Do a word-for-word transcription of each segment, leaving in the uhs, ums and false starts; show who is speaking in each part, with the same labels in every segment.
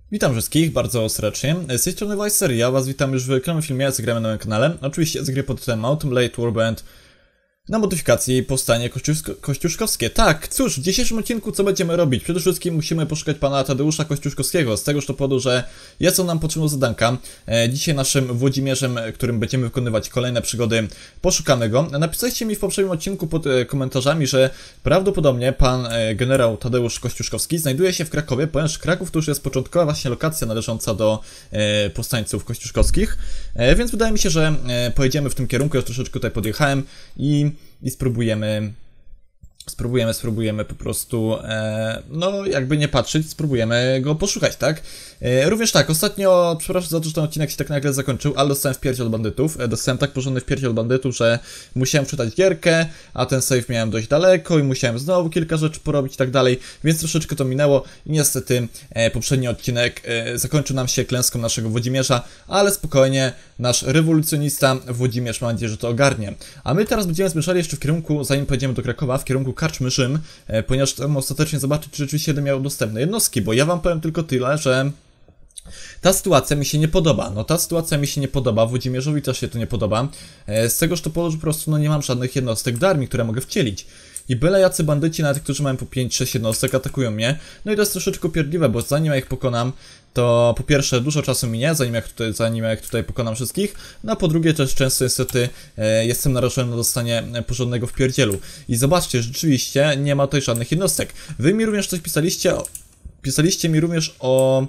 Speaker 1: Witam wszystkich bardzo serdecznie. Z tej strony Vicer, ja was witam już w kolejnym filmie, zagramy na moim kanale. Oczywiście z gry pod tytułem Autumn Late Warband na modyfikacji powstanie kościuszko kościuszkowskie. Tak, cóż, w dzisiejszym odcinku co będziemy robić? Przede wszystkim musimy poszukać pana Tadeusza Kościuszkowskiego, z tegoż to powodu, że jest on nam potrzebny zadanka. E, dzisiaj naszym Włodzimierzem, którym będziemy wykonywać kolejne przygody, poszukamy go. Napisaliście mi w poprzednim odcinku pod e, komentarzami, że prawdopodobnie pan e, generał Tadeusz Kościuszkowski znajduje się w Krakowie, ponieważ Kraków to już jest początkowa właśnie lokacja należąca do e, powstańców kościuszkowskich. E, więc wydaje mi się, że e, pojedziemy w tym kierunku, ja troszeczkę tutaj podjechałem i I spróbujemy, spróbujemy, spróbujemy po prostu, e, no jakby nie patrzeć, spróbujemy go poszukać, tak? E, również tak, ostatnio, przepraszam za to, że ten odcinek się tak nagle zakończył, ale dostałem wpierdziel od bandytów. E, dostałem tak porządny wpierdziel od bandytów, że musiałem czytać gierkę, a ten save miałem dość daleko i musiałem znowu kilka rzeczy porobić i tak dalej, więc troszeczkę to minęło i niestety e, poprzedni odcinek e, zakończył nam się klęską naszego Włodzimierza, ale spokojnie, nasz rewolucjonista Włodzimierz, mam nadzieję, że to ogarnie. A my teraz będziemy zmierzali jeszcze w kierunku, zanim pojedziemy do Krakowa, w kierunku Karczmy Rzym, e, ponieważ tam ostatecznie zobaczyć, czy rzeczywiście będę miał dostępne jednostki, bo ja wam powiem tylko tyle, że ta sytuacja mi się nie podoba. No ta sytuacja mi się nie podoba, Włodzimierzowi też się to nie podoba, e, z tegoż to powodu, że po prostu no nie mam żadnych jednostek do armii, które mogę wcielić. I byle jacy bandyci, nawet którzy mają po pięć sześć jednostek, atakują mnie. No i to jest troszeczkę upierdliwe, bo zanim ja ich pokonam, to po pierwsze dużo czasu minie, zanim jak tutaj, zanim jak tutaj pokonam wszystkich, no a po drugie też często niestety e, jestem narażony na dostanie porządnego wpierdzielu. I zobaczcie, rzeczywiście nie ma tutaj żadnych jednostek. Wy mi również coś pisaliście, o, pisaliście mi również o...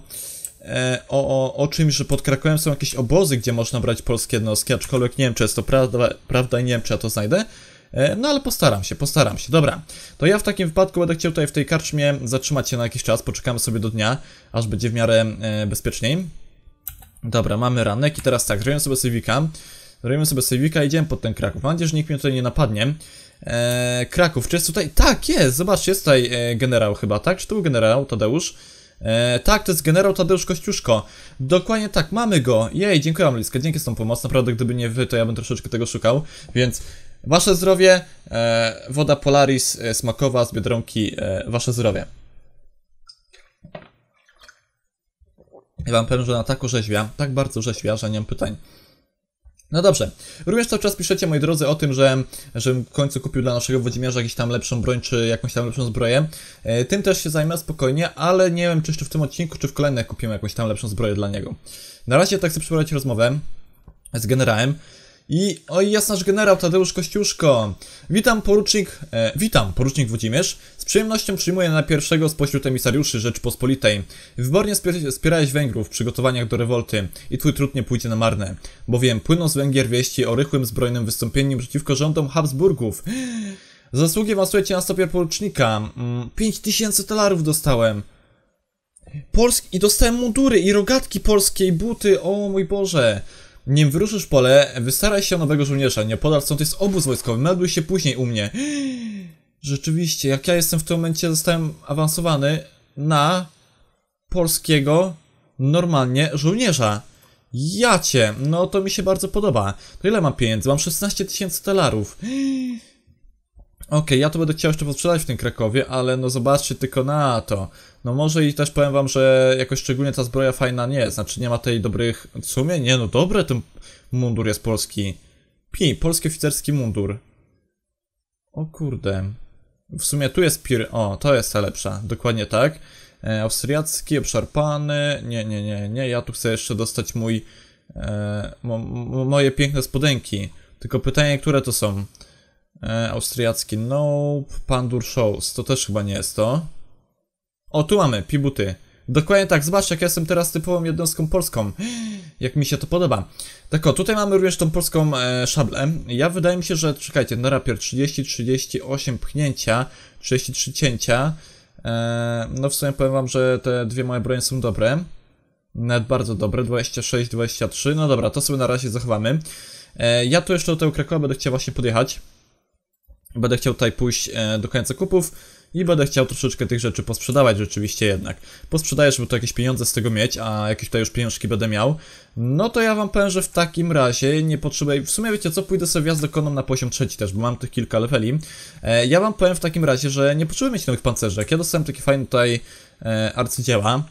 Speaker 1: O, o, o czymś, że pod Krakowem są jakieś obozy, gdzie można brać polskie jednostki, aczkolwiek nie wiem, czy jest to prawda, prawda i nie wiem, czy ja to znajdę. No ale postaram się, postaram się. Dobra, to ja w takim wypadku będę chciał tutaj w tej karczmie zatrzymać się na jakiś czas, poczekamy sobie do dnia, aż będzie w miarę e, bezpieczniej. Dobra, mamy ranek i teraz tak, zrobimy sobie sejwika. Zrobimy sobie sejwika i idziemy pod ten Kraków. Mam nadzieję, że nikt mnie tutaj nie napadnie. E, Kraków, czy jest tutaj? Tak, jest, zobaczcie, jest tutaj e, generał chyba, tak? Czy to był generał Tadeusz? E, tak, to jest generał Tadeusz Kościuszko. Dokładnie tak, mamy go. Jej, dziękuję wam, Liska, dzięki za tą pomoc. Naprawdę, gdyby nie wy, to ja bym troszeczkę tego szukał. Więc wasze zdrowie, e, woda Polaris e, smakowa z Biedronki, e, wasze zdrowie. Ja wam powiem, że na tak orzeźwia, tak bardzo orzeźwia, że nie mam pytań. No dobrze, również cały czas piszecie, moi drodzy, o tym, że żebym w końcu kupił dla naszego Włodzimierza jakąś tam lepszą broń, czy jakąś tam lepszą zbroję. E, tym też się zajmę spokojnie, ale nie wiem, czy jeszcze w tym odcinku, czy w kolejnych kupimy jakąś tam lepszą zbroję dla niego. Na razie tak chcę przeprowadzić rozmowę z generałem. I oj, jest nasz generał Tadeusz Kościuszko. Witam porucznik, e, witam porucznik Włodzimierz. Z przyjemnością przyjmuję na pierwszego spośród emisariuszy Rzeczypospolitej. Wybornie wspierałeś Węgrów w przygotowaniach do rewolty i twój trud nie pójdzie na marne, bowiem płyną z Węgier wieści o rychłym zbrojnym wystąpieniu przeciwko rządom Habsburgów. Zasługi awansujecie na stopień porucznika. pięć tysięcy talarów dostałem. Polski i dostałem mundury i rogatki polskie i buty, o mój Boże. Nim wyruszysz w pole, wystaraj się o nowego żołnierza. Nieopodal stąd jest obóz wojskowy. Melduj się później u mnie. Rzeczywiście, jak ja jestem w tym momencie, zostałem awansowany na polskiego, normalnie, żołnierza. Jacie, no to mi się bardzo podoba. To ile mam pieniędzy? Mam szesnaście tysięcy talarów. Okej, okay, ja to będę chciał jeszcze posprzedać w tym Krakowie, ale no zobaczcie tylko na to. No może i też powiem wam, że jakoś szczególnie ta zbroja fajna nie jest. Znaczy nie ma tej dobrych... W sumie nie, no dobre ten mundur jest polski. Pi, polski oficerski mundur. O kurde. W sumie tu jest pir... O, to jest ta lepsza. Dokładnie tak. E, austriacki, obszarpany. Nie, nie, nie, nie. Ja tu chcę jeszcze dostać mój... E, mo, mo, moje piękne spodenki. Tylko pytanie, które to są? E, austriacki, nope, Pandur Shows, to też chyba nie jest to. O, tu mamy, pibuty. Dokładnie tak, zobaczcie, jak ja jestem teraz typową jednostką polską. Jak mi się to podoba. Tak o, tutaj mamy również tą polską e, szablę. Ja wydaje mi się, że, czekajcie, na rapier trzydzieści, trzydzieści osiem pchnięcia, trzydzieści trzy cięcia. E, no w sumie powiem wam, że te dwie moje bronie są dobre. Nawet bardzo dobre, dwadzieścia sześć, dwadzieścia trzy. No dobra, to sobie na razie zachowamy. E, ja tu jeszcze do tego Krakowa będę chciał właśnie podjechać. Będę chciał tutaj pójść e, do końca kupów i będę chciał troszeczkę tych rzeczy posprzedawać rzeczywiście jednak. Posprzedaję, żeby tu jakieś pieniądze z tego mieć, a jakieś tutaj już pieniążki będę miał. No to ja wam powiem, że w takim razie nie potrzebuję... W sumie wiecie co, pójdę sobie wjazd dokoną na poziom trzeci też, bo mam tych kilka leveli. E, ja wam powiem w takim razie, że nie potrzebuję mieć nowych pancerzy. Jak ja dostałem takie fajne tutaj e, arcydzieła,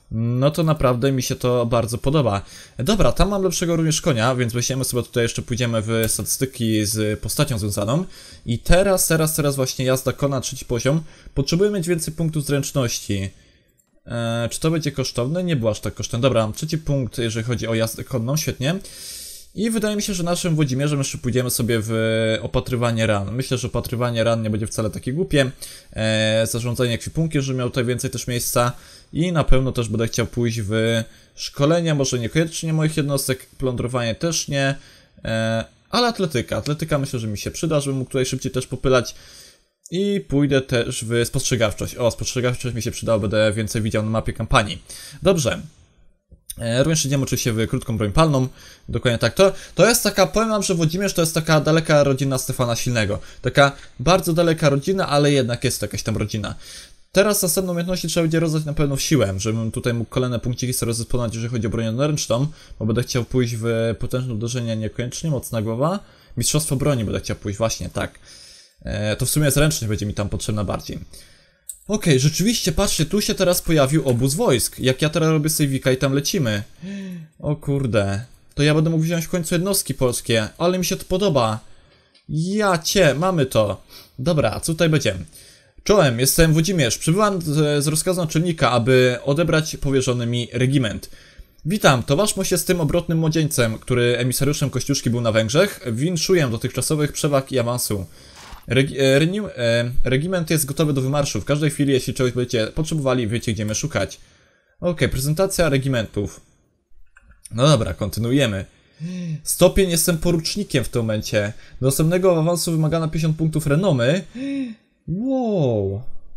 Speaker 1: No to naprawdę mi się to bardzo podoba. Dobra, tam mam lepszego również konia, więc weźmiemy sobie tutaj jeszcze, pójdziemy w statystyki z postacią związaną. I teraz, teraz, teraz właśnie jazda kona, trzeci poziom. Potrzebujemy mieć więcej punktów zręczności. Eee, czy to będzie kosztowne? Nie było aż tak kosztowne. Dobra, trzeci punkt, jeżeli chodzi o jazdę konną, świetnie. I wydaje mi się, że naszym Włodzimierzem jeszcze pójdziemy sobie w opatrywanie ran. Myślę, że opatrywanie ran nie będzie wcale takie głupie. Eee, zarządzanie ekwipunkiem, że miał tutaj więcej też miejsca. I na pewno też będę chciał pójść w szkolenia, może niekoniecznie moich jednostek, plądrowanie też nie. Eee, ale atletyka. Atletyka myślę, że mi się przyda, żebym mógł tutaj szybciej też popylać. I pójdę też w spostrzegawczość. O, spostrzegawczość mi się przydała, będę więcej widział na mapie kampanii. Dobrze. Również idziemy oczywiście w krótką broń palną. Dokładnie tak. To, to jest taka, powiem wam, że Włodzimierz to jest taka daleka rodzina Stefana Silnego. Taka bardzo daleka rodzina, ale jednak jest to jakaś tam rodzina. Teraz następną umiejętności trzeba będzie rozdać na pewno w siłę, żebym tutaj mógł kolejne punkciki sobie rozdysponować, jeżeli chodzi o broń ręczną, bo będę chciał pójść w potężne uderzenie niekoniecznie, mocna głowa. Mistrzostwo broni będę chciał pójść, właśnie tak. E, to w sumie zręczność będzie mi tam potrzebna bardziej. Okej, okay, rzeczywiście, patrzcie, tu się teraz pojawił obóz wojsk. Jak ja teraz robię sejwika i tam lecimy. O kurde. To ja będę mógł wziąć w końcu jednostki polskie, ale mi się to podoba. Ja cię, mamy to. Dobra, co tutaj będzie? Czołem, jestem Włodzimierz. Przybyłam z, z rozkazu naczelnika, aby odebrać powierzony mi regiment. Witam, towarzmo się z tym obrotnym młodzieńcem, który emisariuszem Kościuszki był na Węgrzech. Winszuję dotychczasowych przewag i awansu. Regi e, e, regiment jest gotowy do wymarszu. W każdej chwili, jeśli czegoś będziecie potrzebowali, wiecie, gdzie mnie szukać. Okej, okay, prezentacja regimentów. No dobra, kontynuujemy. Stopień, jestem porucznikiem w tym momencie. Do następnego awansu wymagano pięćdziesiąt punktów renomy. Wow.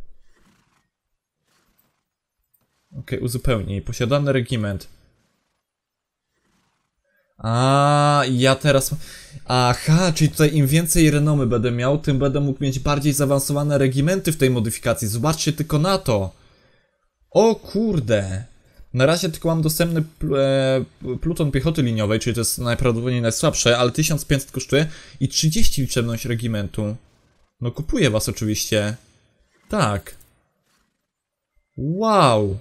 Speaker 1: Okej, okay, uzupełnij. Posiadany regiment. A, ja teraz... Aha, czyli tutaj im więcej renomy będę miał, tym będę mógł mieć bardziej zaawansowane regimenty w tej modyfikacji. Zobaczcie tylko na to. O kurde. Na razie tylko mam dostępny pl e, pluton piechoty liniowej, czyli to jest najprawdopodobniej najsłabsze, ale tysiąc pięćset kosztuje i trzydzieści liczebność regimentu. No kupuję was oczywiście. Tak. Wow.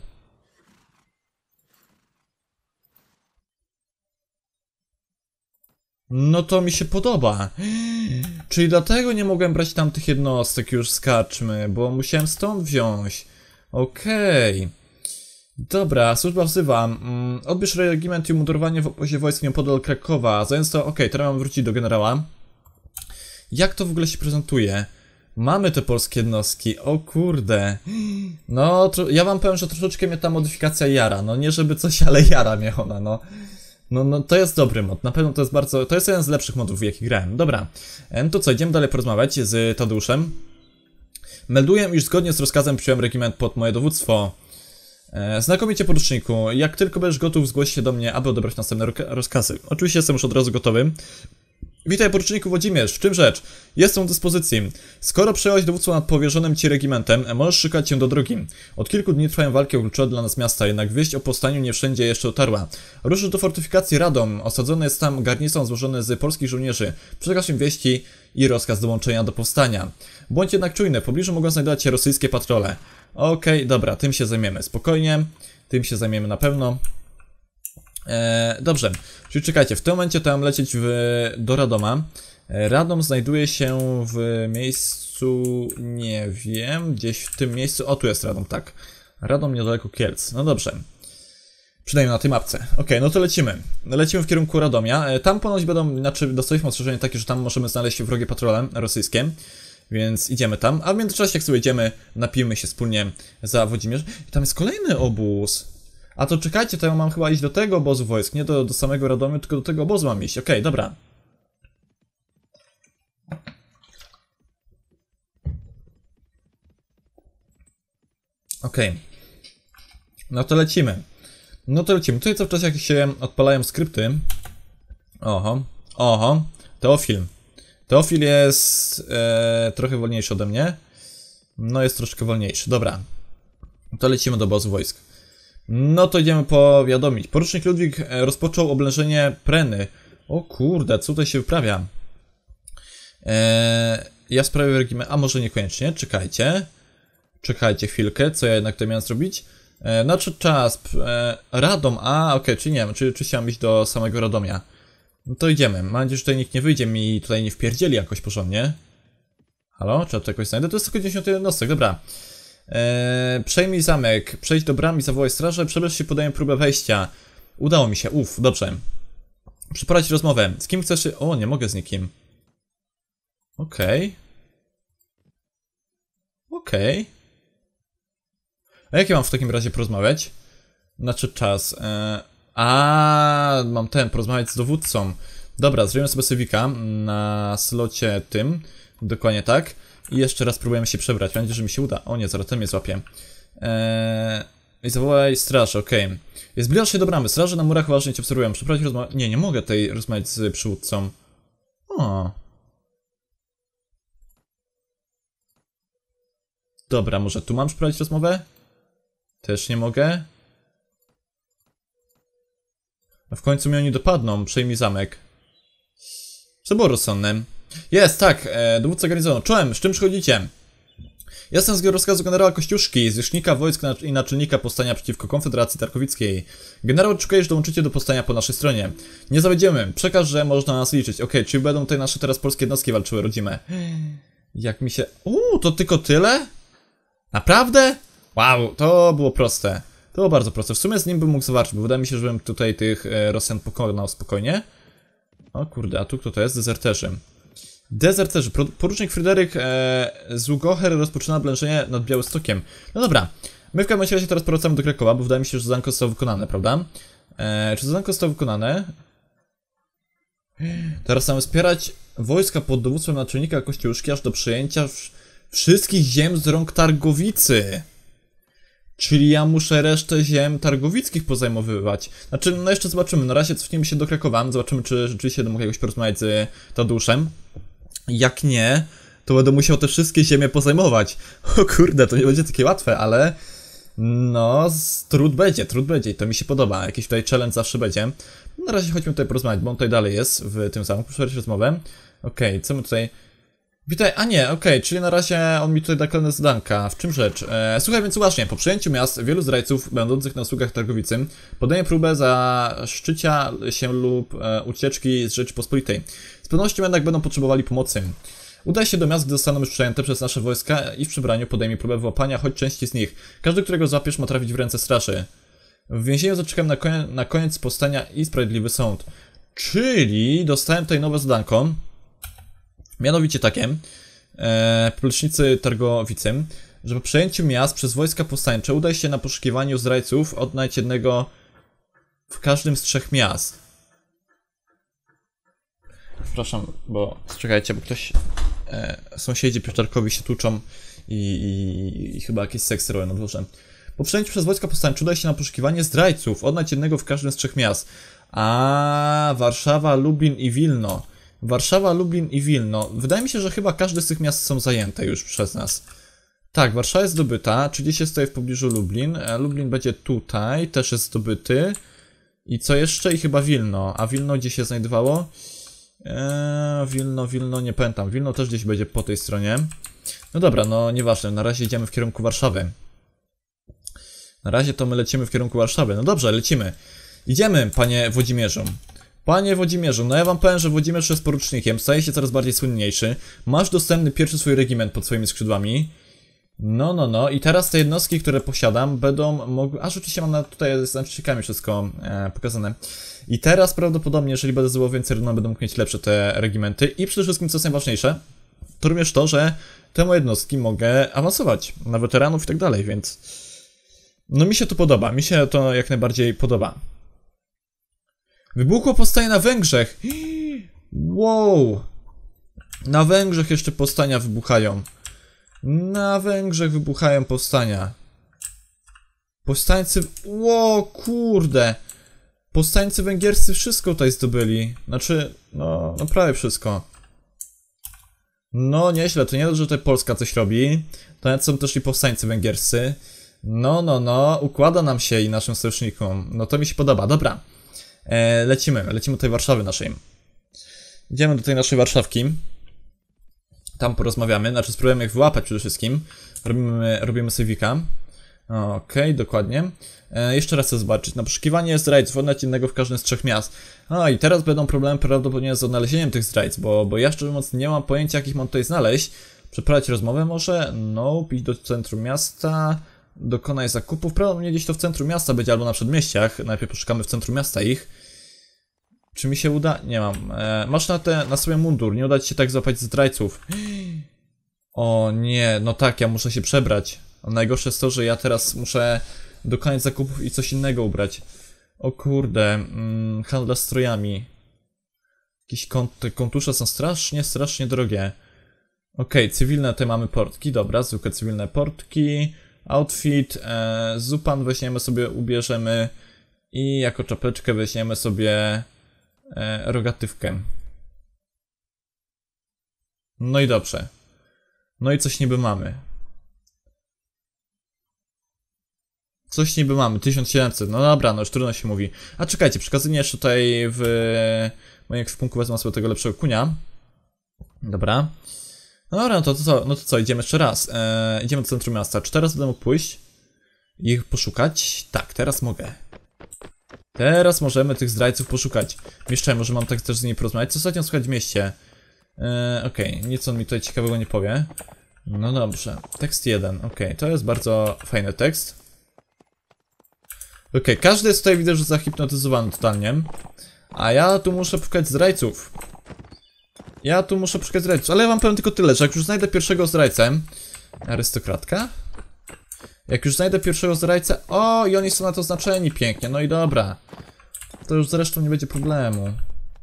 Speaker 1: No to mi się podoba. Czyli dlatego nie mogłem brać tam tych jednostek już z karczmy, bo musiałem stąd wziąć. Okej. Okay. Dobra, służba wzywa. Mm, odbierz regiment i umundurowanie w obozie wojsk nieopodal Krakowa. Zając to, okej, okay, teraz mam wrócić do generała. Jak to w ogóle się prezentuje? Mamy te polskie jednostki, o kurde. No, ja wam powiem, że troszeczkę mnie ta modyfikacja jara. No nie żeby coś, ale jara mnie ona, no. No, no to jest dobry mod, na pewno to jest bardzo, to jest jeden z lepszych modów, w jakich grałem. Dobra, to co, idziemy dalej porozmawiać z Tadeuszem. Melduję, iż zgodnie z rozkazem przyjąłem regiment pod moje dowództwo. E, znakomicie, poruczniku, jak tylko będziesz gotów, zgłoś się do mnie, aby odebrać następne rozkazy. Oczywiście jestem już od razu gotowy. Witaj, poruczniku Włodzimierz, w czym rzecz? Jestem w dyspozycji. Skoro przejąłeś dowództwo nad powierzonym ci regimentem, możesz szukać się do drogi. Od kilku dni trwają walki o kluczowe dla nas miasta, jednak wieść o powstaniu nie wszędzie jeszcze dotarła. Ruszysz do fortyfikacji Radom, osadzony jest tam garnizon złożony z polskich żołnierzy. Przekaż im wieści i rozkaz dołączenia do powstania. Bądź jednak czujny, w pobliżu mogą znajdować się rosyjskie patrole. Okej, okay, dobra, tym się zajmiemy spokojnie, tym się zajmiemy na pewno. Eee, dobrze, czyli czekajcie, w tym momencie to mam lecieć w, do Radoma. Radom znajduje się w miejscu, nie wiem, gdzieś w tym miejscu, o tu jest Radom, tak. Radom niedaleko Kielc, no dobrze. Przynajmniej na tej mapce. Ok, no to lecimy. Lecimy w kierunku Radomia. E, tam ponoć będą, znaczy dostaliśmy ostrzeżenie takie, że tam możemy znaleźć wrogie patrole rosyjskie. Więc idziemy tam, a w międzyczasie jak sobie idziemy, napijmy się wspólnie za Włodzimierz. I tam jest kolejny obóz. A to czekajcie, to ja mam chyba iść do tego obozu wojsk, nie do, do samego Radomiu, tylko do tego obozu mam iść. Okej, okay, dobra. Okej. Okay. No to lecimy. No to lecimy. Tutaj co w czasie jak się odpalają skrypty. Oho, oho, Teofil. Teofil jest e, trochę wolniejszy ode mnie. No jest troszkę wolniejszy, dobra. To lecimy do obozu wojsk. No to idziemy powiadomić. Porucznik Ludwik rozpoczął oblężenie Preny. O kurde, co tutaj się wyprawia? Eee, ja sprawię regiment, a może niekoniecznie, czekajcie. Czekajcie chwilkę, co ja jednak tutaj miałem zrobić? E, znaczy czas. E, Radom, a okej, okay, czyli nie wiem, czy, czy chciałem iść do samego Radomia. No to idziemy. Mam nadzieję, że tutaj nikt nie wyjdzie mi tutaj nie wpierdzieli jakoś porządnie. Halo? Czy ja to jakoś znajdę? To jest tylko dziesiąty jednostek, dobra. Eee, przejmij zamek, przejdź do bramy, zawołaj strażę, przebierz się, podaję próbę wejścia. Udało mi się, uff, dobrze. Przeprowadź rozmowę. Z kim chcesz się... O, nie mogę z nikim. Okej. Okay. Okej. Okay. A jak ja mam w takim razie porozmawiać? Znaczy czas. Eee, a, mam ten, porozmawiać z dowódcą. Dobra, zrobimy sobie sewika na slocie tym. Dokładnie tak. I jeszcze raz próbujemy się przebrać. Mam nadzieję, że mi się uda. O nie, zaraz ten mnie złapie. Eee, I zawołaj straż, okej. Okay. Jest zbliżasz się do bramy. Straże na murach uważnie cię obserwują. Przeprowadź rozmowę. Nie, nie mogę tej rozmawiać z przywódcą. O. Dobra, może tu mam przeprowadzić rozmowę? Też nie mogę. A w końcu mnie oni dopadną. Przejmij zamek. Co było rozsądne? Jest, tak, e, dowódca garnizonu. Czołem, z czym przychodzicie? Jestem z rozkazu generała Kościuszki, zwierzchnika wojsk i naczelnika powstania przeciwko Konfederacji Tarkowickiej. Generał oczekuje, że dołączycie do powstania po naszej stronie. Nie zawiedziemy, przekaż, że można na nas liczyć. Okej, okay, czyli będą tutaj nasze teraz polskie jednostki walczyły rodzime. Jak mi się... Uuu, to tylko tyle? Naprawdę? Wow, to było proste. To było bardzo proste. W sumie z nim bym mógł zawalczyć, bo wydaje mi się, że bym tutaj tych e, Rosjan pokonał spokojnie. O kurde, a tu kto to jest? Dezerterzy. Dezerterzy. Porucznik Fryderyk e, Zugocher rozpoczyna oblężenie nad Białystokiem. No dobra, my w każdym razie teraz powracamy do Krakowa, bo wydaje mi się, że zadanko zostało wykonane, prawda? E, czy zadanko zostało wykonane? Teraz mamy wspierać wojska pod dowództwem naczelnika Kościuszki aż do przejęcia wszystkich ziem z rąk Targowicy. Czyli ja muszę resztę ziem targowickich pozajmowywać. Znaczy, no jeszcze zobaczymy. Na razie cofniemy się do Krakowa. Zobaczymy, czy rzeczywiście będę mógł jakoś porozmawiać z Tadeuszem. Jak nie, to będę musiał te wszystkie ziemie pozajmować. O kurde, to nie będzie takie łatwe, ale... No, trud będzie, trud będzie i to mi się podoba. Jakiś tutaj challenge zawsze będzie. Na razie chodźmy tutaj porozmawiać, bo on tutaj dalej jest w tym zamku. Przepraszam rozmowę. Okej, okay, co my tutaj... Witaj, a nie, okej, okay, czyli na razie on mi tutaj da kolejne zadanka. W czym rzecz? E, słuchaj więc uważnie, po przejęciu miast wielu zdrajców będących na usługach Targowicy podaje próbę zaszczycia się lub e, ucieczki z Rzeczypospolitej. Z pewnością jednak będą potrzebowali pomocy. Udaj się do miast, gdy zostaną już przejęte przez nasze wojska i w przybraniu podejmij próbę wyłapania choć części z nich. Każdy, którego złapiesz, ma trafić w ręce straży. W więzieniu zaczekam na, konie na koniec powstania i sprawiedliwy sąd. Czyli dostałem tutaj nowe zadanko. Mianowicie takie, e, plecznicy Targowicy, że po przejęciu miast przez wojska powstańcze udaj się na poszukiwaniu zdrajców, odnajdź jednego w każdym z trzech miast. Przepraszam, bo czekajcie, bo ktoś, e, sąsiedzi Pieczarkowi się tłuczą i, i, i chyba jakieś seksy robią na dworze. Po przejęciu przez wojska powstańcze udaj się na poszukiwanie zdrajców, odnajdź jednego w każdym z trzech miast. A Warszawa, Lublin i Wilno. Warszawa, Lublin i Wilno. Wydaje mi się, że chyba każde z tych miast są zajęte już przez nas. Tak, Warszawa jest zdobyta, czyli gdzieś jest tutaj w pobliżu Lublin. Lublin będzie tutaj, też jest zdobyty. I co jeszcze? I chyba Wilno. A Wilno gdzie się znajdowało? Eee, Wilno, Wilno, nie pamiętam. Wilno też gdzieś będzie po tej stronie. No dobra, no nieważne, na razie idziemy w kierunku Warszawy. Na razie to my lecimy w kierunku Warszawy. No dobrze, lecimy. Idziemy, panie Włodzimierzu. Panie Włodzimierzu, no ja wam powiem, że Włodzimierz jest porucznikiem, staje się coraz bardziej słynniejszy. Masz dostępny pierwszy swój regiment pod swoimi skrzydłami. No, no, no i teraz te jednostki, które posiadam, będą mogły... A rzeczywiście mam na, tutaj z znacznikami wszystko e, pokazane. I teraz prawdopodobnie, jeżeli będę zdobywał więcej rynku, będę mógł mieć lepsze te regimenty. I przede wszystkim, co jest najważniejsze, to również to, że te moje jednostki mogę awansować na weteranów i tak dalej, więc... No mi się to podoba, mi się to jak najbardziej podoba. Wybuchło powstanie na Węgrzech. Wow. Na Węgrzech jeszcze powstania wybuchają. Na Węgrzech wybuchają powstania. Powstańcy... Ło, kurde. Powstańcy węgierscy wszystko tutaj zdobyli. Znaczy, no, no prawie wszystko. No nieźle, to nie dość, że tutaj Polska coś robi. To nawet są też i powstańcy węgierscy. No, no, no, układa nam się i naszym sojusznikom. No to mi się podoba, dobra. E, lecimy, lecimy do tej Warszawy naszej. Idziemy do tej naszej Warszawki. Tam porozmawiamy, znaczy spróbujemy ich wyłapać przede wszystkim. Robimy, robimy sejwika. Okej, okay, dokładnie. E, jeszcze raz chcę zobaczyć. Na poszukiwanie zdrajców, odnaleźć innego w każdym z trzech miast. No i teraz będą problemy prawdopodobnie z odnalezieniem tych zdrajców, bo, bo ja szczerze mówiąc nie mam pojęcia, jakich mam tutaj znaleźć. Przeprowadzić rozmowę może? No, iść do centrum miasta, dokonaj zakupów. Prawdopodobnie gdzieś to w centrum miasta będzie, albo na przedmieściach. Najpierw poszukamy w centrum miasta ich. Czy mi się uda? Nie mam. E, masz na, te, na sobie mundur, nie uda ci się tak złapać zdrajców. O nie, no tak, ja muszę się przebrać. A najgorsze jest to, że ja teraz muszę dokonać zakupów i coś innego ubrać. O kurde, mm, handla strojami. Jakieś kont kontusze są strasznie, strasznie drogie. Okej, okay, cywilne te mamy portki, dobra, zwykłe cywilne portki. Outfit, e, zupan weźmiemy sobie, ubierzemy. I jako czapeczkę weźmiemy sobie e, rogatywkę. No i dobrze. No i coś niby mamy. Coś niby mamy, tysiąc siedemset, no dobra, no już trudno się mówi. A czekajcie, przekazuję jeszcze tutaj w moim ekwipunku wezmę sobie tego lepszego kunia. Dobra. No dobra, no to, to, to, no to co, idziemy jeszcze raz. Eee, idziemy do centrum miasta. Czy teraz będę mógł pójść i ich poszukać? Tak, teraz mogę. Teraz możemy tych zdrajców poszukać. Jeszcze może mam tak też z nimi porozmawiać. Co ostatnio słychać w mieście? Eee, Okej, okay. Nic on mi tutaj ciekawego nie powie. No dobrze, tekst jeden, okej, okay. To jest bardzo fajny tekst. Okej, okay. Każdy jest tutaj, widzę, że zahipnotyzowany totalnie. A ja tu muszę szukać zdrajców. Ja tu muszę szukać zdrajców, ale ja wam powiem tylko tyle, że jak już znajdę pierwszego zdrajcę... Arystokratka? Jak już znajdę pierwszego zdrajcę... O, i oni są na to oznaczeni pięknie, no i dobra. To już zresztą nie będzie problemu.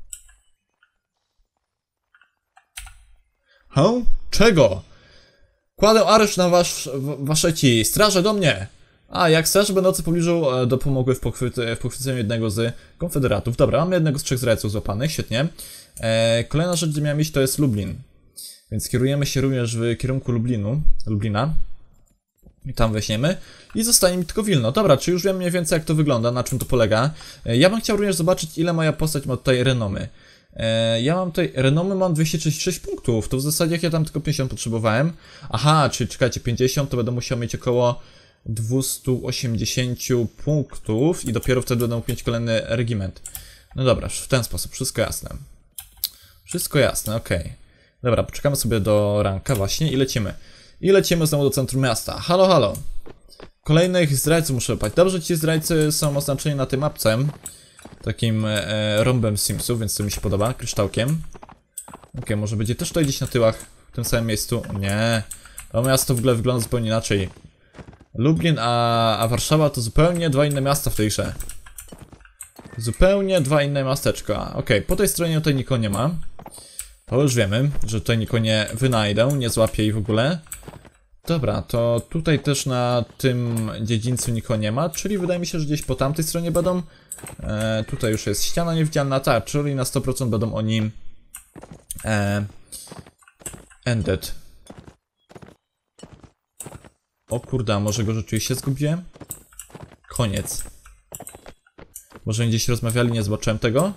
Speaker 1: Huh? Czego? Kładę areszt na wasz, wasze ci. Straże do mnie! A, jak straże będące w pobliżu e, dopomogły w, pochwyty, w pochwyceniu jednego z konfederatów. Dobra, mamy jednego z trzech zdrajców złapanych, świetnie. E, kolejna rzecz, gdzie miałem iść, to jest Lublin. Więc kierujemy się również w kierunku Lublinu, Lublina. I tam weźmiemy. I zostanie mi tylko Wilno. Dobra, czy już wiem mniej więcej, jak to wygląda, na czym to polega. E, ja bym chciał również zobaczyć, ile moja postać ma tutaj renomy. E, ja mam tutaj, renomy mam dwieście trzydzieści sześć punktów, to w zasadzie jak ja tam tylko pięćdziesiąt potrzebowałem. Aha, czyli czekajcie, pięćdziesiąt, to będę musiał mieć około dwieście osiemdziesiąt punktów i dopiero wtedy będę mógł mieć kolejny regiment. No dobra, w ten sposób, wszystko jasne. Wszystko jasne, okej. Okay. Dobra, poczekamy sobie do ranka właśnie i lecimy. I lecimy znowu do centrum miasta. Halo, halo. Kolejnych zdrajców muszę wypaść. Dobrze, ci zdrajcy są oznaczeni na tej mapce. Takim e, rąbem Simsów, więc to mi się podoba, kryształkiem. Okej, okay, może będzie też tutaj gdzieś na tyłach, w tym samym miejscu. Nie, to miasto w ogóle wygląda zupełnie inaczej. Lublin, a, a Warszawa to zupełnie dwa inne miasta w tej grze. Zupełnie dwa inne miasteczka. Okej, okay, po tej stronie tutaj nikogo nie ma. To już wiemy, że tutaj nikogo nie wynajdę, nie złapię i w ogóle. Dobra, to tutaj też na tym dziedzińcu nikogo nie ma, czyli wydaje mi się, że gdzieś po tamtej stronie będą. E, tutaj już jest ściana niewidzialna, tak, czyli na sto procent będą oni e, ended. O kurde, a może go rzeczywiście zgubiłem? Koniec. Może gdzieś rozmawiali, nie zobaczyłem tego?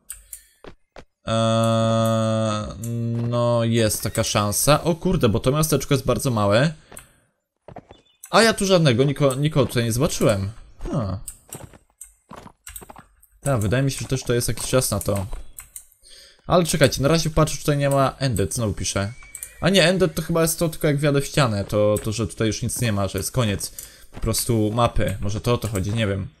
Speaker 1: Eee, no jest taka szansa. O kurde, bo to miasteczko jest bardzo małe. A ja tu żadnego, nikogo, nikogo tutaj nie zobaczyłem. Ha. Tak, wydaje mi się, że też to jest jakiś czas na to. Ale czekajcie, na razie patrzę, czy tutaj nie ma ended, znowu piszę. A nie, ended to chyba jest to tylko jak wjadę w ścianę, to, to że tutaj już nic nie ma, że jest koniec po prostu mapy. Może to o to chodzi, nie wiem.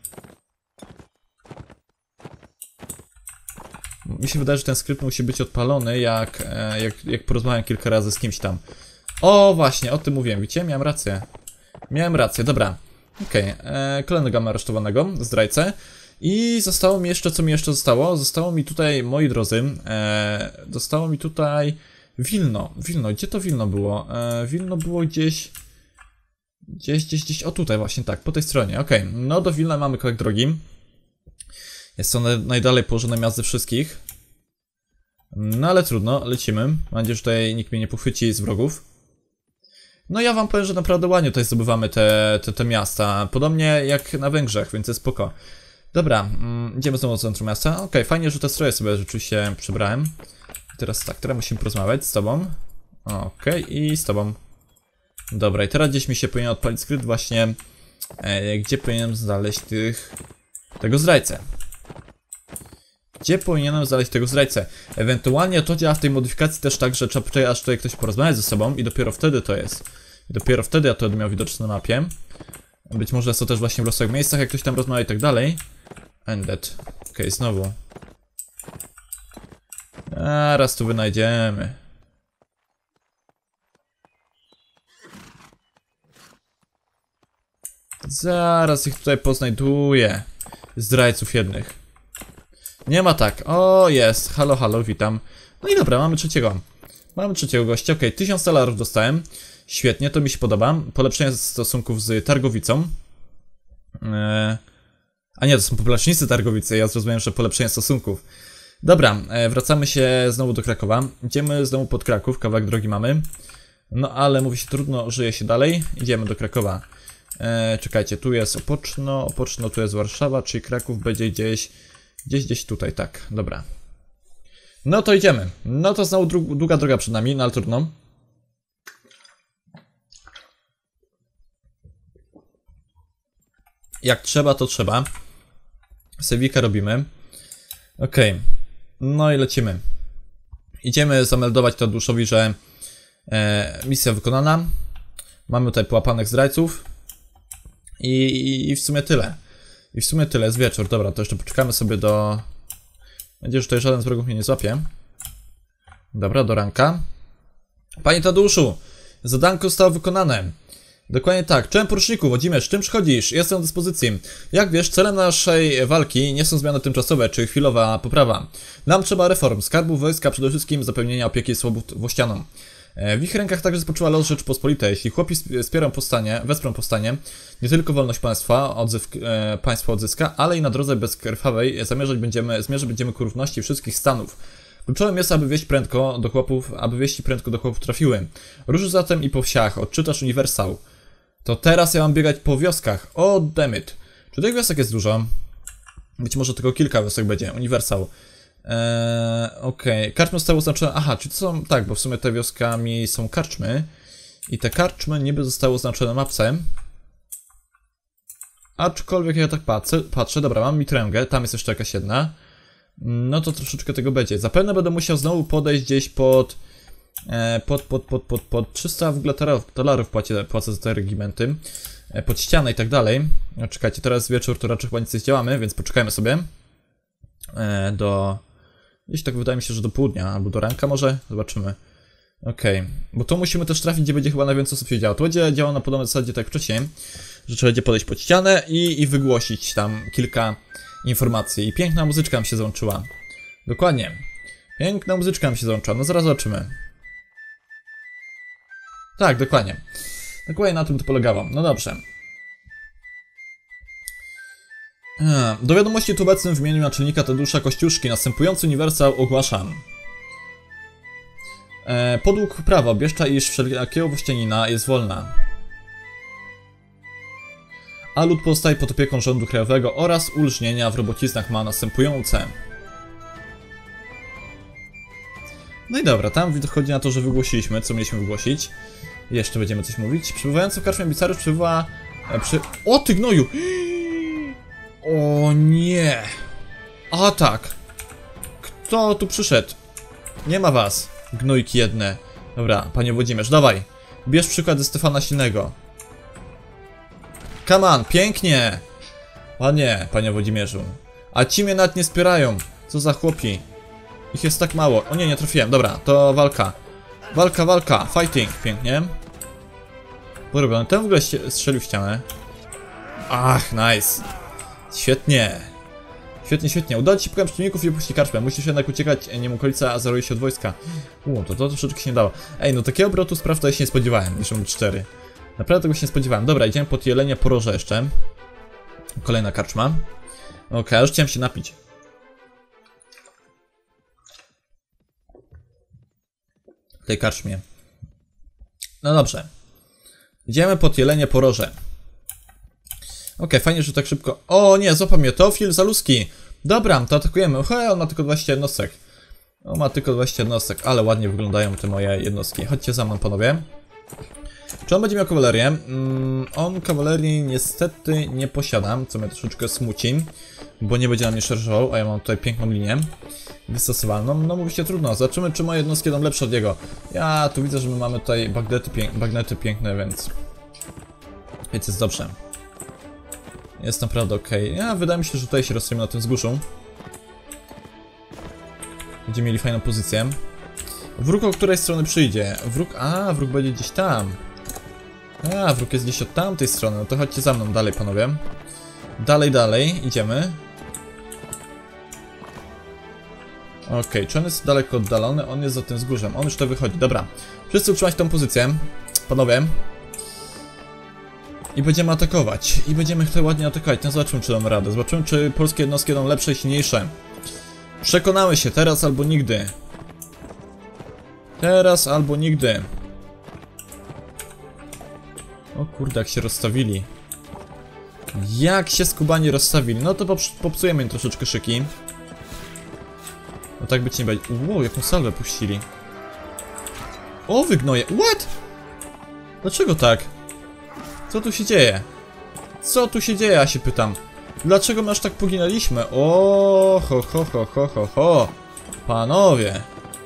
Speaker 1: Mi się wydaje, że ten skrypt musi być odpalony, jak, jak, jak porozmawiam kilka razy z kimś tam. O, właśnie, o tym mówiłem, widzicie? Miałem rację. Miałem rację, dobra. Okej, okay. Kolejnego mamy aresztowanego, zdrajcę. I zostało mi jeszcze, co mi jeszcze zostało? Zostało mi tutaj, moi drodzy, e, zostało mi tutaj Wilno. Wilno, gdzie to Wilno było? E, Wilno było gdzieś... Gdzieś, gdzieś, gdzieś, o tutaj właśnie, tak, po tej stronie, okej. Okay. No do Wilna mamy kawałek drogi. Jest to najdalej położone miasto ze wszystkich. No ale trudno, lecimy. Mam nadzieję, że tutaj nikt mnie nie pochwyci z wrogów. No ja wam powiem, że naprawdę ładnie tutaj zdobywamy te, te, te miasta. Podobnie jak na Węgrzech, więc jest spoko. Dobra, mm, idziemy znowu do centrum miasta. Okej, okay, fajnie, że te stroje sobie rzeczywiście przybrałem. I teraz tak, teraz musimy porozmawiać z tobą. Okej, okay, i z tobą. Dobra, i teraz gdzieś mi się powinien odpalić skrypt właśnie E, gdzie powinienem znaleźć tych... tego zdrajcę? Gdzie powinienem znaleźć tego zdrajcę? Ewentualnie to działa w tej modyfikacji też tak, że trzeba poczekać, aż tutaj ktoś porozmawiać ze sobą i dopiero wtedy to jest. I dopiero wtedy ja to będę miał widoczne na mapie. Być może jest to też właśnie w losowych miejscach, jak ktoś tam rozmawia i tak dalej. Ended. Okej, okay, znowu. Zaraz tu wynajdziemy. Zaraz ich tutaj poznajduję. Zdrajców jednych. Nie ma tak. O, jest. Halo, halo, witam. No i dobra, mamy trzeciego. Mamy trzeciego gościa. Okej, okay, tysiąc dolarów dostałem. Świetnie, to mi się podoba. Polepszenie stosunków z Targowicą. Eee... A nie, to są poplacznicy Targowicy. Ja zrozumiałem, że polepszenie stosunków. Dobra, e, wracamy się znowu do Krakowa. Idziemy znowu pod Kraków, kawałek drogi mamy. No ale mówi się trudno, żyje się dalej. Idziemy do Krakowa. E, czekajcie, tu jest Opoczno, Opoczno, tu jest Warszawa, czyli Kraków będzie gdzieś, gdzieś, gdzieś tutaj, tak, dobra. No to idziemy. No to znowu długa droga przed nami, no ale trudno. Jak trzeba, to trzeba. Sewika robimy. Okej. Okay. No i lecimy. Idziemy zameldować Tadeuszowi, że e, misja wykonana. Mamy tutaj połapanych zdrajców. I, i, I w sumie tyle. I w sumie tyle, jest wieczór. Dobra, to jeszcze poczekamy sobie do... Będzie, że tutaj żaden z wrogów mnie nie złapie. Dobra, do ranka. Panie Tadeuszu, zadanko zostało wykonane. Dokładnie tak. Czołem poruczniku, Włodzimierz, czym przychodzisz? Jestem do dyspozycji. Jak wiesz, celem naszej walki nie są zmiany tymczasowe czy chwilowa poprawa. Nam trzeba reform, skarbu wojska, przede wszystkim zapewnienia opieki swobód włościanom. W ich rękach także spoczywa los Rzeczypospolitej. Jeśli chłopi wspierą powstanie, wesprą powstanie, nie tylko wolność państwa, odzysk, e, państwo odzyska, ale i na drodze bezkrwawej zamierzać będziemy, zmierzać będziemy ku równości wszystkich stanów. Kluczowym jest, aby wieści prędko do chłopów, aby wieści prędko do chłopów trafiły. Rusz zatem i po wsiach, odczytasz uniwersał. To teraz ja mam biegać po wioskach. O, dammit. Czy tych wiosek jest dużo? Być może tylko kilka wiosek będzie. Uniwersał. Eee, Okej. Okay. Karczmy zostały oznaczone. Aha, czy to są... Tak, bo w sumie te wioskami są karczmy. I te karczmy niby zostały oznaczone na mapce. Aczkolwiek ja tak patrzę. Patrzę. Dobra, mam mitręgę. Tam jest jeszcze jakaś jedna. No to troszeczkę tego będzie. Zapewne będę musiał znowu podejść gdzieś pod... Pod, pod, pod, pod, pod trzysta w ogóle dolarów płacę, płacę za te regimenty. Pod ścianę i tak dalej. No, czekajcie, teraz wieczór, to raczej chyba nic nie zdziałamy, więc poczekajmy sobie. Do... Gdzieś tak wydaje mi się, że do południa, albo do ranka może. Zobaczymy. Okej, okay. Bo tu musimy też trafić, gdzie będzie chyba najwięcej osób się działo. To będzie działało na podobnej zasadzie tak jak wcześniej, że trzeba będzie podejść pod ścianę i, i wygłosić tam kilka informacji. I piękna muzyczka nam się załączyła. Dokładnie. Piękna muzyczka nam się załączyła, no zaraz zobaczymy. Tak, dokładnie. Dokładnie na tym to polegało. No dobrze. Do wiadomości tu obecnym w imieniu naczelnika Tadeusza Kościuszki następujący uniwersał ogłaszam. E, podług prawa obwieszcza, iż wszelkiego włościanina jest wolna. A lud pozostaje pod opieką rządu krajowego oraz ulżnienia w robociznach ma następujące. No i dobra, tam chodzi na to, że wygłosiliśmy, co mieliśmy wygłosić. Jeszcze będziemy coś mówić. Przybywający w karczmie Bicarów przybywa... E, przy... O ty gnoju! O nie! A tak! Kto tu przyszedł? Nie ma was, gnojki jedne. Dobra, panie Włodzimierz, dawaj! Bierz przykład ze Stefana Silnego. Come on, pięknie! Ładnie, panie Włodzimierzu. A ci mnie nawet nie wspierają. Co za chłopi. Ich jest tak mało. O nie, nie trafiłem. Dobra, to walka. Walka, walka. Fighting. Pięknie. Porobiony. Ten w ogóle strzelił w ścianę. Ach, nice. Świetnie. Świetnie, świetnie. Udało ci się pokonać przeciwników i opuścić karczmę. Musisz jednak uciekać, nie wiem, okolica, a zaruje się od wojska. U, to, to troszeczkę się nie dało. Ej, no takiego obrotu spraw to ja się nie spodziewałem. Niż mówię cztery. Naprawdę tego się nie spodziewałem. Dobra, idziemy pod Jelenie Poroże jeszcze. Kolejna karczma. Okej, okay, już chciałem się napić. W tej karczmie. No dobrze. Idziemy pod Jelenie Poroże. Okej, okay, fajnie, że tak szybko... O nie, złapał mnie Teofil Zaluski. Dobra, to atakujemy. He, on ma tylko dwadzieścia jednostek. On ma tylko dwadzieścia jednostek, ale ładnie wyglądają te moje jednostki. Chodźcie za mną, panowie. Czy on będzie miał kawalerię? Mm, on kawalerii niestety nie posiada, co mnie troszeczkę smuci, bo nie będzie na mnie szarżował, a ja mam tutaj piękną linię wystosowalną. No mówi się trudno, zobaczymy, czy moje jednostki będą lepsze od jego. Ja tu widzę, że my mamy tutaj bagnety, pięk bagnety piękne, więc... Więc jest dobrze. Jest naprawdę ok. Ja wydaje mi się, że tutaj się rozstajemy na tym wzgórzu. Będziemy mieli fajną pozycję. Wróg od której strony przyjdzie? Wróg... A, wróg będzie gdzieś tam. A, wróg jest gdzieś od tamtej strony. No to chodźcie za mną dalej, panowie. Dalej, dalej. Idziemy. Okej, okay, czy on jest daleko oddalony? On jest za tym wzgórzem. On już to wychodzi. Dobra. Wszyscy utrzymać tą pozycję. Panowie. I będziemy atakować. I będziemy tutaj ładnie atakować. No zobaczymy, czy damy radę. Zobaczymy, czy polskie jednostki będą lepsze i silniejsze. Przekonamy się. Teraz albo nigdy. Teraz albo nigdy. O kurde, jak się rozstawili. Jak się skubani rozstawili. No to popsujemy im troszeczkę szyki. No tak być nie będzie. Wow, jaką salwę puścili. O, wygnoje. What? Dlaczego tak? Co tu się dzieje? Co tu się dzieje, ja się pytam. Dlaczego my aż tak poginęliśmy? O, ho, ho, ho, ho, ho, ho. Panowie.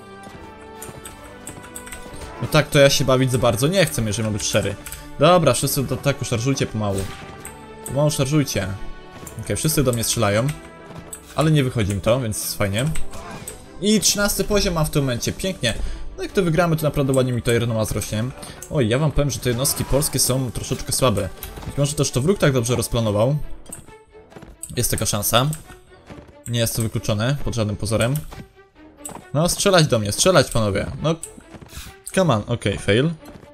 Speaker 1: No tak, to ja się bawić za bardzo nie chcę, jeżeli mam być szczery. Dobra, wszyscy do ataku, szarżujcie pomału. Pomału szarżujcie. Okej, okay, wszyscy do mnie strzelają. Ale nie wychodzi im to, więc jest fajnie. I trzynasty poziom mam w tym momencie, pięknie. No jak to wygramy, to naprawdę ładnie mi to renoma zrośnie. Oj, ja wam powiem, że te jednostki polskie są troszeczkę słabe. Być może też to wróg tak dobrze rozplanował. Jest taka szansa. Nie jest to wykluczone, pod żadnym pozorem. No, strzelać do mnie, strzelać panowie. No, come on, okej, okay, fail.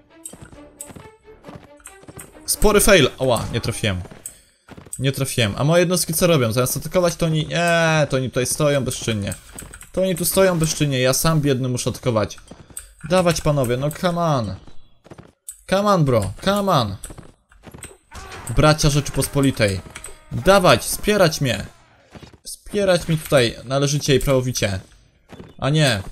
Speaker 1: Spory fail, oła, nie trafiłem. Nie trafiłem, a moje jednostki co robią? Zamiast atakować, to oni, nie, to oni tutaj stoją bezczynnie. To oni tu stoją bezczynnie, ja sam biedny muszę atakować. Dawać panowie, no come on. Come on bro, come on. Bracia Rzeczypospolitej. Dawać, wspierać mnie. Wspierać mi tutaj należycie i prawowicie. A nie.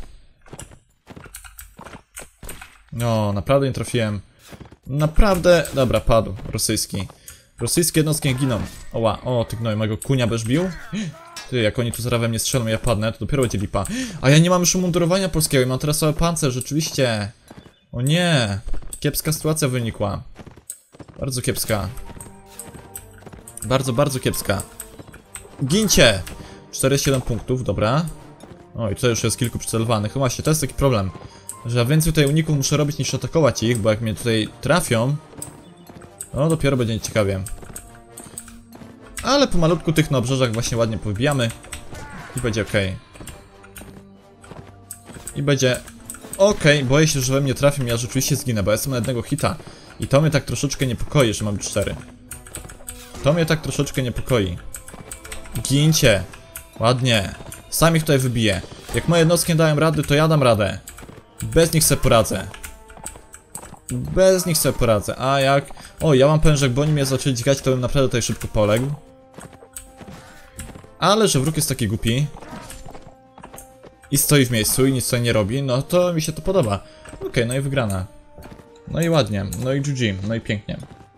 Speaker 1: No, naprawdę nie trafiłem. Naprawdę, dobra, padł, rosyjski. Rosyjskie jednostki giną. Oła, o, ty gnoj, mojego kunia będziesz bił? Ty, jak oni tu zaraz we mnie strzelą, ja padnę, to dopiero będzie lipa. A ja nie mam już umundurowania polskiego i mam teraz cały pancerz, rzeczywiście. O nie, kiepska sytuacja wynikła. Bardzo kiepska. Bardzo, bardzo kiepska. Gincie! czterdzieści siedem punktów, dobra. Oj, tutaj już jest kilku przycelowanych. No właśnie, to jest taki problem, że ja więcej tutaj uników muszę robić niż atakować ich, bo jak mnie tutaj trafią, no dopiero będzie ciekawie. Ale pomalutku tych na obrzeżach właśnie ładnie powybijamy. I będzie ok. I będzie ok, boję się, że we mnie trafią, ja rzeczywiście zginę, bo ja jestem na jednego hita. I to mnie tak troszeczkę niepokoi, że mam cztery. To mnie tak troszeczkę niepokoi. Gincie. Ładnie. Sam ich tutaj wybiję. Jak moje jednostki nie dają rady, to ja dam radę. Bez nich sobie poradzę. Bez nich sobie poradzę. A jak? O, ja mam powiem, że jakby oni mnie zaczęli dźgać, to bym naprawdę tutaj szybko poległ. Ale że wróg jest taki głupi i stoi w miejscu i nic tutaj nie robi, no to mi się to podoba. Okej, okay, no i wygrana. No i ładnie, no i G G, no i pięknie.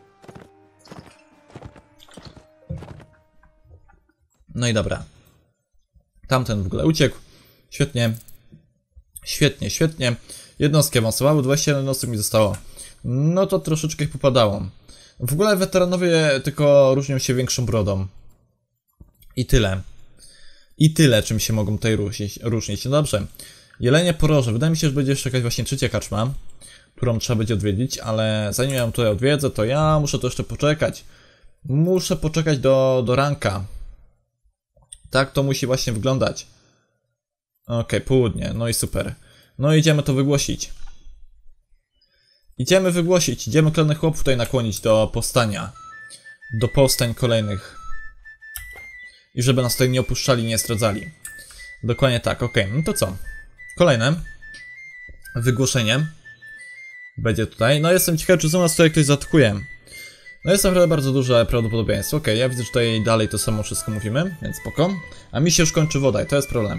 Speaker 1: No i dobra. Tamten w ogóle uciekł. Świetnie. Świetnie, świetnie. Jednostki awansowały, dwadzieścia jeden jednostek mi zostało. No to troszeczkę ich popadało. W ogóle weteranowie tylko różnią się większą brodą. I tyle. I tyle, czym się mogą tutaj różnić. różnić. No dobrze. Jelenie Poroże. Wydaje mi się, że będzie jeszcze jakaś właśnie trzecia kaczma, którą trzeba będzie odwiedzić, ale zanim ja ją tutaj odwiedzę, to ja muszę to jeszcze poczekać. Muszę poczekać do, do ranka. Tak to musi właśnie wyglądać. Okej, okay, południe. No i super. No idziemy to wygłosić. Idziemy wygłosić. Idziemy klany chłopów tutaj nakłonić do powstania. Do powstań kolejnych. I żeby nas tutaj nie opuszczali, nie zdradzali. Dokładnie tak, okej. Okay. No to co? Kolejne. Wygłoszenie. Będzie tutaj. No jestem ciekawy, czy znowu nas tutaj ktoś zaatakuje. No jest naprawdę bardzo duże prawdopodobieństwo. Okej, okay, ja widzę, że tutaj dalej to samo wszystko mówimy, więc spoko. A mi się już kończy woda i to jest problem.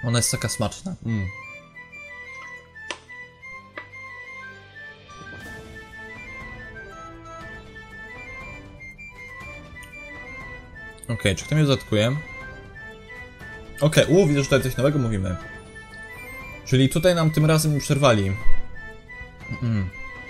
Speaker 1: Ona jest taka smaczna. Mm. Okej, okay, czy kto mnie zatkuje? Okej, okay, u, widzę, że tutaj coś nowego mówimy. Czyli tutaj nam tym razem przerwali. Mm.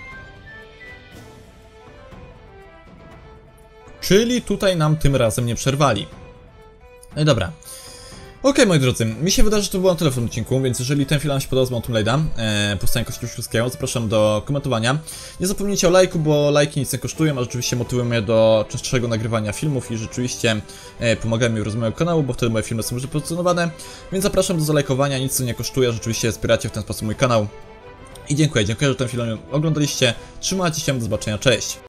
Speaker 1: Czyli tutaj nam tym razem nie przerwali. No i dobra. Okej, okay, moi drodzy, mi się wydaje, że to było na tyle w tym odcinku, więc jeżeli ten film wam się podobał z Mountain Blade'a, e, powstanie Kościuszkowskiego, zapraszam do komentowania. Nie zapomnijcie o lajku, bo lajki nic nie kosztują, a rzeczywiście motywują mnie do częstszego nagrywania filmów i rzeczywiście e, pomagają mi w rozwoju kanału, bo wtedy moje filmy są już pozycjonowane. Więc zapraszam do zalajkowania, nic co nie kosztuje, rzeczywiście wspieracie w ten sposób mój kanał. I dziękuję, dziękuję, że ten film oglądaliście. Trzymajcie się, do zobaczenia, cześć!